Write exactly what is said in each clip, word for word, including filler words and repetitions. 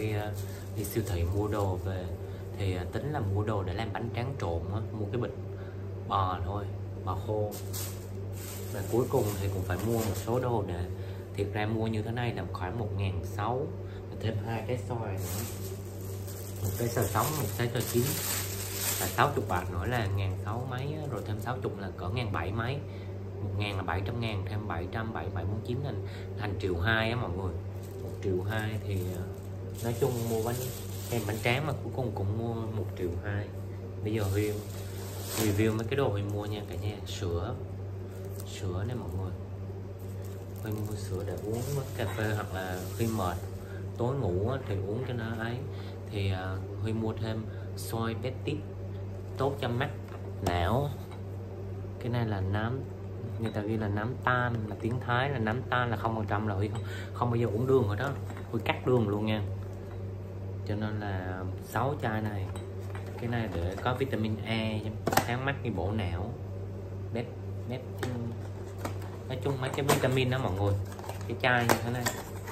Huy uh, đi siêu thị mua đồ về thì uh, tính là mua đồ để làm bánh tráng trộn á, mua cái bịch bò thôi, bò khô. Và cuối cùng thì cũng phải mua một số đồ để thiệt ra mua như thế này là khoảng một ngàn sáu, thêm hai cái xoài nữa, một cái xào sống, một cái xào chín là sáu mươi bạc nữa là ngàn sáu mấy, rồi thêm sáu mươi là cỡ ngàn bảy mấy, một ngàn là bảy trăm ngàn, thêm bảy trăm, bảy bảy bốn chín là thành triệu hai á mọi người. Một triệu hai thì nói chung mua bánh em bánh tráng mà cuối cùng cũng mua một triệu hai. Bây giờ Huy review mấy cái đồ Huy mua nha cả nhà. Sữa sữa này mọi người, Huy mua sữa để uống với cà phê, hoặc là khi mệt tối ngủ thì uống cho nó ấy. Thì uh, Huy mua thêm soy petit tốt cho mắt não. Cái này là nám, người ta ghi là nám tan, là tiếng Thái là nám tan là không phần trăm, là Huy không, không bao giờ uống đường rồi đó, Huy cắt đường luôn nha. Cho nên là sáu chai này. Cái này để có vitamin E sáng mắt, như bổ não, bếp bếp nói chung mấy cái vitamin đó mọi người. Cái chai như thế này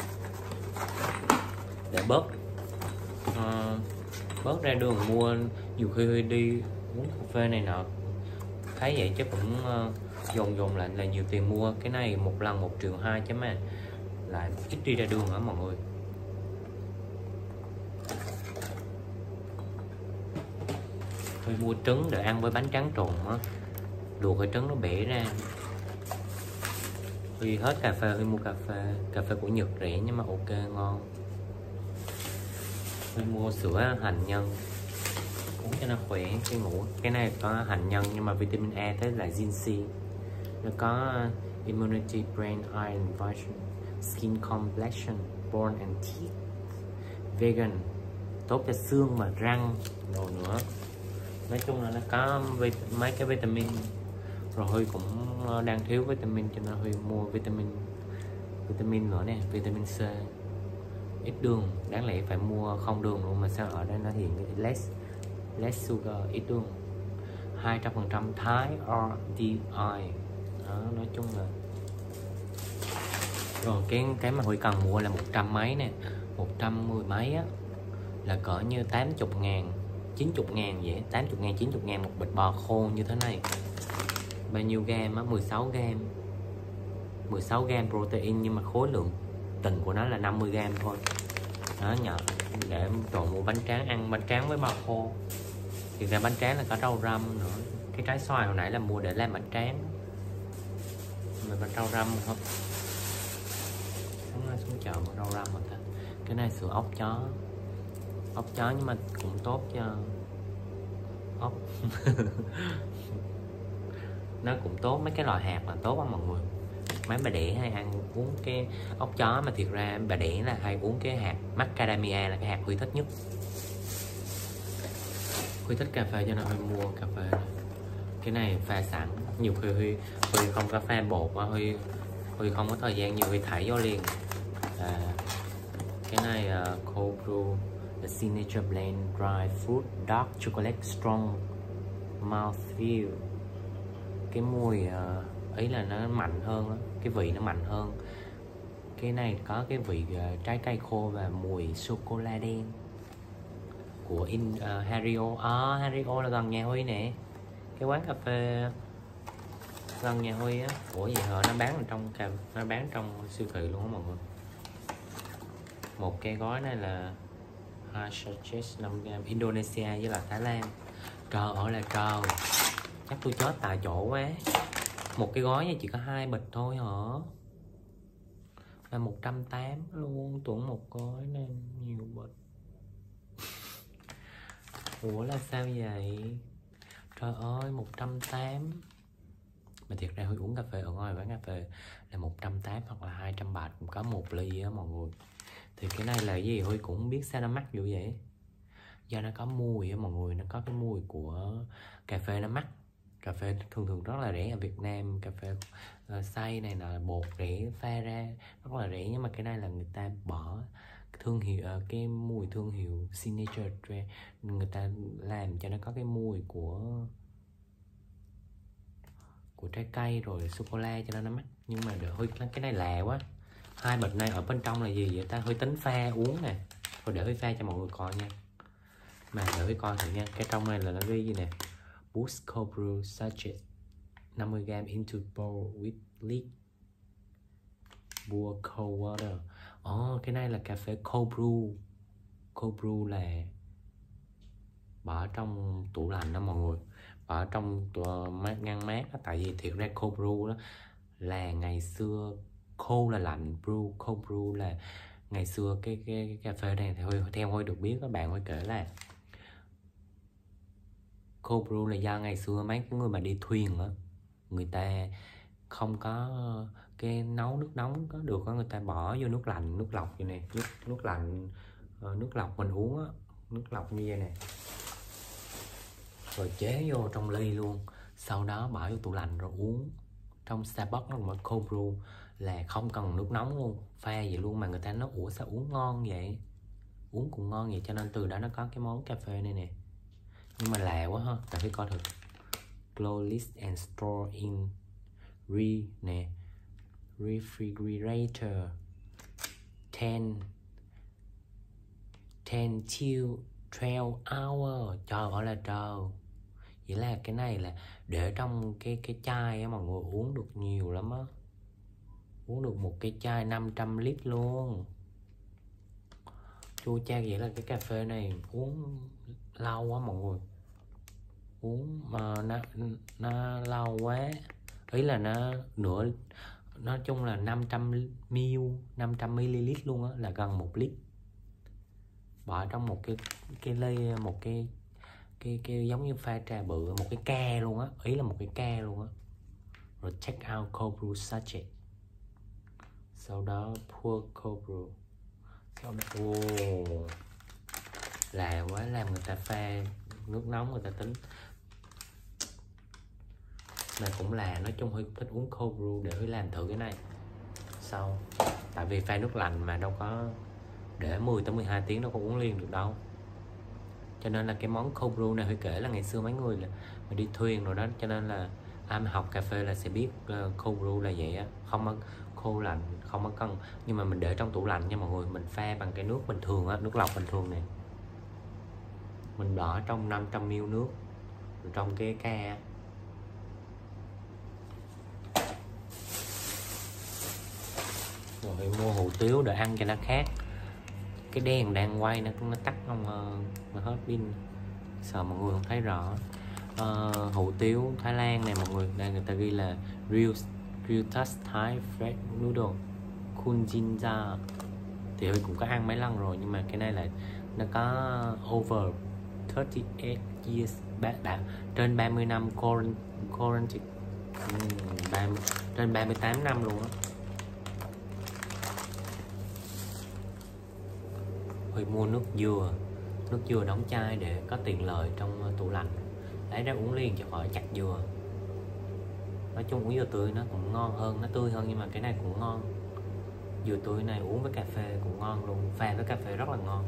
để bớt uh, bớt ra đường mua. Nhiều khi đi uống cà phê này nọ thấy vậy chứ cũng uh, dồn dồn lại là nhiều tiền mua. Cái này một lần một triệu hai chứ mà lại ít đi ra đường hả mọi người. Tôi mua trứng để ăn với bánh tráng trộn á, luộc cái trứng nó bể ra. Huy hết cà phê, Huy mua cà phê cà phê của Nhật rẻ nhưng mà ok ngon. Huy mua sữa hành nhân uống cho nó khỏe khi ngủ. Cái này có hành nhân nhưng mà vitamin E tới là Ginseng. Nó có immunity, brain, iron, vitamin, skin complexion, bone and teeth, vegan, tốt cho xương và răng đồ nữa. Nói chung là nó có mấy cái vitamin. Rồi Huy cũng đang thiếu vitamin cho nên Huy mua vitamin vitamin nữa nè, vitamin C, ít đường. Đáng lẽ phải mua không đường luôn mà sao ở đây nó hiện less less sugar, ít đường, hai trăm phần trăm Thái rờ đê i đó. Nói chung là rồi cái cái mà Huy cần mua là một trăm mấy nè, một trăm mười mấy á, là cỡ như tám mươi ngàn, chín mươi ngàn vậy, tám mươi ngàn, chín mươi ngàn một bịch bò khô như thế này. Bao nhiêu gam á? mười sáu gam, mười sáu gam protein, nhưng mà khối lượng tình của nó là năm mươi gam thôi đó nhờ. Để trộn mua bánh tráng, ăn bánh tráng với bò khô. Thì ra bánh tráng là có rau răm nữa. Cái trái xoài hồi nãy là mua để làm bánh tráng, mà bánh rau răm không không ai xuống chợ mua rau răm mà ta. Cái này sữa ốc chó, ốc chó nhưng mà cũng tốt cho ốc. Nó cũng tốt, mấy cái loại hạt là tốt á mọi người. Mấy bà đẻ hay ăn uống cái ốc chó, mà thiệt ra bà đẻ là hay uống cái hạt macadamia, là cái hạt Huy thích nhất. Huy thích cà phê cho nên Huy mua cà phê này. Cái này pha sẵn, nhiều khi Huy, Huy không có pha bột, Huy Huy không có thời gian nhiều, Huy thảy vô liền. À, cái này uh, cold brew, the signature blend dry fruit dark chocolate strong mouthfeel. Cái mùi uh, ấy là nó mạnh hơn đó. Cái vị nó mạnh hơn. Cái này có cái vị uh, trái cây khô và mùi sô cô la đen của in uh, Hario. À, Hario là gần nhà Huy nè, cái quán cà phê gần nhà Huy á. Ủa vậy hả? Nó bán ở trong cà, nó bán trong siêu thị luôn á mọi người. Một cái gói này là hai sachet năm gam, Indonesia với là Thái Lan. Trời ơi là trời, chắc tôi chết tại chỗ quá. Một cái gói này chỉ có hai bịch thôi hả? Là một trăm tám mươi luôn, tưởng một gói nên nhiều bịch. Ủa là sao vậy? Trời ơi, một trăm tám mươi. Mà thiệt ra Huy uống cà phê ở ngoài quán cà phê là một trăm tám mươi hoặc là hai trăm bạc cũng có một ly á mọi người. Thì cái này là cái gì Huy cũng không biết sao nó mắc dữ vậy. Do nó có mùi á mọi người, nó có cái mùi của cà phê nó mắc. Cà phê thường thường rất là rẻ ở Việt Nam, cà phê uh, xay này là bột rẻ pha ra rất là rẻ, nhưng mà cái này là người ta bỏ thương hiệu uh, cái mùi thương hiệu signature, người ta làm cho nó có cái mùi của của trái cây rồi sô cô la cho nên nó mắc. Nhưng mà được Huy cái này lạ quá. Hai bịch này ở bên trong là gì vậy ta? Huy tính pha uống nè, Thôi để Huy pha cho mọi người coi nha. Mà để Huy coi thử nha. Cái trong này là nó ghi gì nè: Boost Cold Brew Sachet năm mươi gram into bowl with lid. Pour cold water. Ồ, oh, cái này là cà phê cold brew. Cold brew là bỏ trong tủ lạnh đó mọi người, bỏ trong tủ mát, ngăn mát đó. Tại vì thiệt ra cold brew đó là ngày xưa, cold là lạnh, brew, cold brew là ngày xưa cái cái, cái cà phê này theo theo Huy được biết, các bạn Huy kể là cold brew là do ngày xưa mấy cái người mà đi thuyền á, người ta không có cái nấu nước nóng có được á, người ta bỏ vô nước lạnh, nước lọc vậy nè, nước nước lạnh, nước lọc mình uống á, nước lọc như vậy nè, rồi chế vô trong ly luôn, sau đó bỏ vô tủ lạnh rồi uống. Trong Starbucks nó gọi cold brew là không cần nước nóng luôn, pha vậy luôn mà người ta nói ủa sao uống ngon vậy, uống cũng ngon vậy, cho nên từ đó nó có cái món cà phê này nè. Nhưng mà lạ quá ha, tại phải coi thử. Glow list and store in re nè refrigerator ten ten till twelve hour. Trời ơi là trời. Vậy là cái này là để trong cái cái chai á, mọi người uống được nhiều lắm á, uống được một cái chai năm trăm lít luôn. Chua chát vậy là cái cà phê này uống lâu quá mọi người, uống mà nó, nó lâu quá, ý là nó nửa, nói chung là năm trăm mi-li-lít năm trăm mi-li-lít luôn á, là gần một lít, bỏ trong một cái cái ly, một cái cái cái giống như pha trà bự, một cái ca luôn á, ý là một cái ca luôn á. Rồi check out cold brew sachet, sau đó pour cold brew, sau đó oh, là quá, làm người ta pha nước nóng, người ta tính mà cũng là, nói chung Huy thích uống cold brew để Huy làm thử cái này sau, tại vì pha nước lạnh mà đâu có để mười tới mười hai tiếng đâu có uống liền được đâu, cho nên là cái món cold brew này Huy kể là ngày xưa mấy người là mà đi thuyền rồi đó, cho nên là ai mà học cà phê là sẽ biết uh, cold brew là vậy á, không có khô lạnh, không có cần, nhưng mà mình để trong tủ lạnh nha mọi người, mình pha bằng cái nước bình thường á, nước lọc bình thường nè, mình bỏ trong năm trăm mi-li-lít nước trong cái ca. Rồi mua hủ tiếu để ăn cho nó khác. Cái đèn đang quay nó nó tắt không, uh, nó hết pin, sợ mọi người không thấy rõ. Uh, hủ tiếu Thái Lan này mọi người, đây người ta ghi là real real touch Thai fresh noodle kunjinja, thì Huy cũng có ăn mấy lần rồi, nhưng mà cái này là nó có over thirty-eight years, đã, trên ba mươi năm quarantine, um, trên ba mươi tám năm luôn á. Huy mua nước dừa, nước dừa đóng chai để có tiện lợi trong tủ lạnh, lấy ra uống liền cho khỏi chặt dừa. Nói chung uống dừa tươi nó cũng ngon hơn, nó tươi hơn, nhưng mà cái này cũng ngon. Dừa tươi này uống với cà phê cũng ngon luôn, pha với cà phê rất là ngon.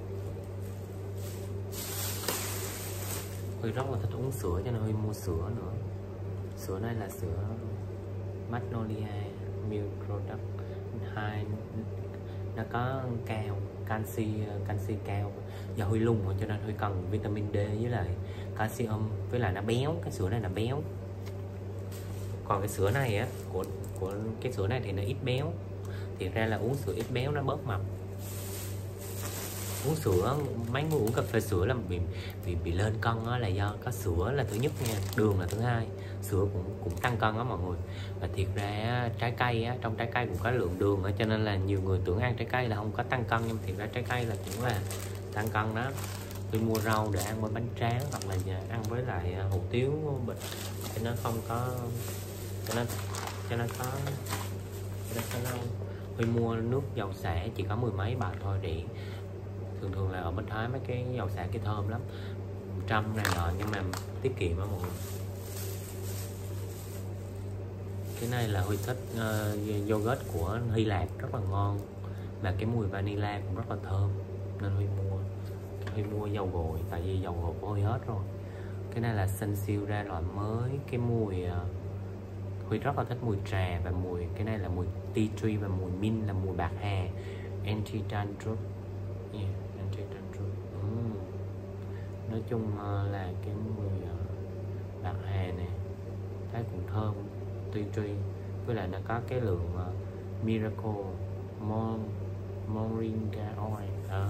Huy rất là thích uống sữa cho nên Huy mua sữa nữa. Sữa này là sữa Magnolia Milk Product hai, nó có cao, canxi, canxi cao. Do Huy lùn cho nên Huy cần vitamin D với lại calcium, với lại nó béo, cái sữa này là béo. Còn cái sữa này á, của của cái sữa này thì nó ít béo. Thiệt ra là uống sữa ít béo nó bớt mập. Uống sữa, mấy người uống cà phê sữa là bị bị bị lên cân á, là do có sữa là thứ nhất nha, đường là thứ hai. Sữa cũng cũng tăng cân á mọi người. Và thiệt ra trái cây á, trong trái cây cũng có lượng đường á, cho nên là nhiều người tưởng ăn trái cây là không có tăng cân, nhưng mà thiệt ra trái cây là cũng là tăng cân đó. Tôi mua rau để ăn với bánh tráng hoặc là ăn với lại hủ tiếu bịch, cho nó không có, cho nó cho nó có cho nó có lâu. Huy mua nước dầu xả chỉ có mười mấy bạc thôi, để thường thường là ở bên Thái mấy cái dầu xả kia thơm lắm, trăm này nọ, nhưng mà tiết kiệm á mọi người. Cái này là Huy thích uh, yogurt của Hy Lạp rất là ngon, mà cái mùi vanilla cũng rất là thơm nên Huy mua. Huy mua dầu gội, tại vì dầu gội của Huy hết rồi. Cái này là Sunsilk ra loại mới, cái mùi uh, Huy rất là thích mùi trà và mùi, cái này là mùi tea tree và mùi mint là mùi bạc hà, anti dandruff, yeah, Check Android. uhm. Nói chung uh, là cái người uh, đặt hàng này thấy cũng thơm, tùy truy, với lại nó có cái lượng uh, Miracle Mon Moringa Oil đó.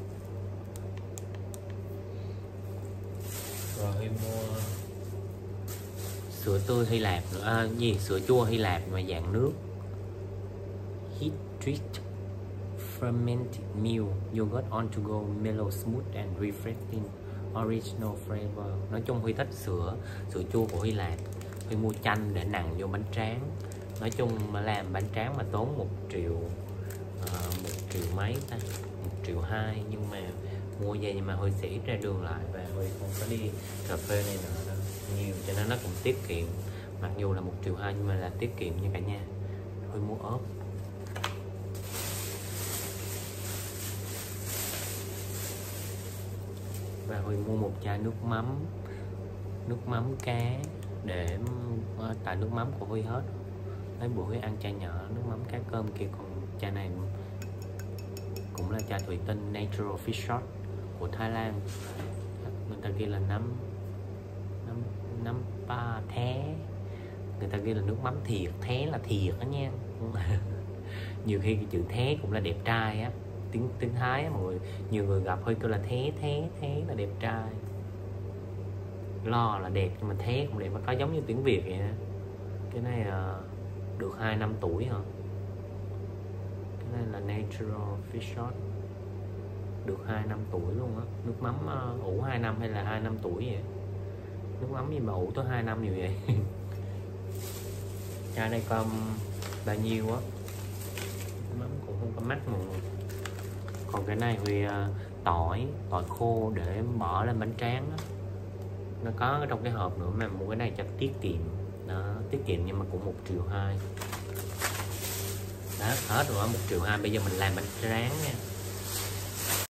Rồi mua sữa tươi Hy Lạp nữa, à, gì sữa chua Hy Lạp mà dạng nước, Heat Treat Fermented Milk Yogurt on to go, mellow, smooth and refreshing, original flavor. Nói chung Huy thích sữa sữa chua của Hy Lạp. Huy mua chanh để nặn vô bánh tráng. Nói chung mà làm bánh tráng mà tốn một triệu uh, một triệu mấy ta, một triệu hai, nhưng mà mua về nhưng mà Huy sẽ ít ra đường lại và Huy không có đi cà phê này nữa đâu nhiều, cho nên nó cũng tiết kiệm. Mặc dù là một triệu hai nhưng mà là tiết kiệm nha cả nhà. Huy mua ớt. Và Huy mua một chai nước mắm, nước mắm cá để tại nước mắm của Huy hết. Mấy bữa Huy ăn chai nhỏ nước mắm cá cơm kia, còn chai này cũng là chai thủy tinh Natural Fish Sauce của Thái Lan. Người ta ghi là nấm nấm nấm pa thé, người ta ghi là nước mắm thiệt, thé là thiệt đó nha. Nhiều khi cái chữ thé cũng là đẹp trai á, tiếng tiếng Thái á, mọi người nhiều người gặp hơi kêu là thế thế thế là đẹp trai, lo là đẹp nhưng mà thế cũng đẹp, mà có giống như tiếng Việt vậy đó. Cái này là được hai năm tuổi hả? Cái này là Natural Fish Sauce, được hai năm tuổi luôn á. Nước mắm uh, ủ hai năm hay là hai năm tuổi vậy? Nước mắm gì mà ủ tới hai năm nhiều vậy? Chai đây con bao nhiêu á? Nước mắm cũng không có mắc mà. Còn cái này thì uh, tỏi tỏi khô để bỏ lên bánh tráng á. Nó có trong cái hộp nữa, mà mua cái này chắc tiết kiệm. Đó, tiết kiệm nhưng mà cũng một triệu hai. Đó, hết rồi, một triệu hai. Bây giờ mình làm bánh tráng nha.